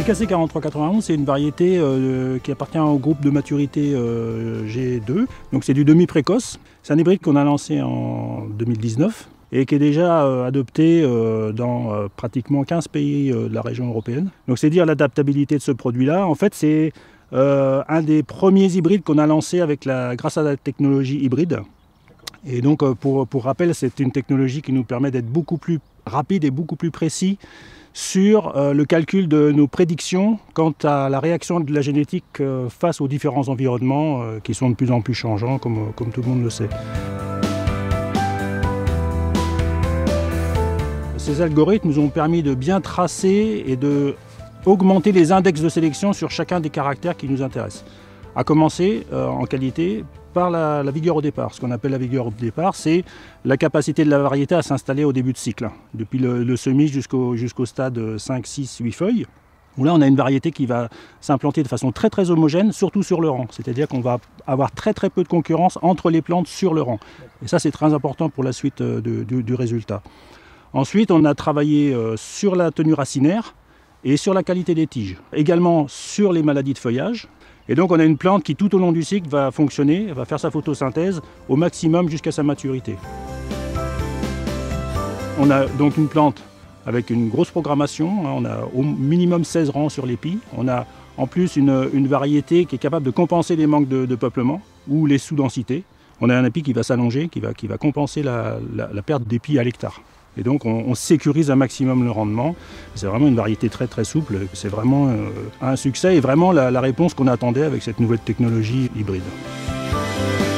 TKC 4391, c'est une variété qui appartient au groupe de maturité G2. Donc c'est du demi-précoce. C'est un hybride qu'on a lancé en 2019 et qui est déjà adopté dans pratiquement 15 pays de la région européenne. Donc c'est dire l'adaptabilité de ce produit-là. En fait, c'est un des premiers hybrides qu'on a lancé grâce à la technologie hybride. Et donc pour rappel, c'est une technologie qui nous permet d'être beaucoup plus rapide et beaucoup plus précis sur le calcul de nos prédictions quant à la réaction de la génétique face aux différents environnements qui sont de plus en plus changeants, comme tout le monde le sait. Ces algorithmes nous ont permis de bien tracer et d'augmenter les index de sélection sur chacun des caractères qui nous intéressent. À commencer en qualité par la vigueur au départ. Ce qu'on appelle la vigueur au départ, c'est la capacité de la variété à s'installer au début de cycle, depuis le semis jusqu'au stade 5, 6, 8 feuilles, où là on a une variété qui va s'implanter de façon très très homogène, surtout sur le rang. C'est-à-dire qu'on va avoir très très peu de concurrence entre les plantes sur le rang. Et ça c'est très important pour la suite du résultat. Ensuite on a travaillé sur la tenue racinaire et sur la qualité des tiges. Également sur les maladies de feuillage. Et donc on a une plante qui tout au long du cycle va fonctionner, va faire sa photosynthèse au maximum jusqu'à sa maturité. On a donc une plante avec une grosse programmation, on a au minimum 16 rangs sur l'épi. On a en plus une variété qui est capable de compenser les manques de peuplement ou les sous-densités. On a un épi qui va s'allonger, qui va compenser la perte d'épis à l'hectare. Et donc on sécurise un maximum le rendement. C'est vraiment une variété très très souple. C'est vraiment un succès et vraiment la réponse qu'on attendait avec cette nouvelle technologie hybride.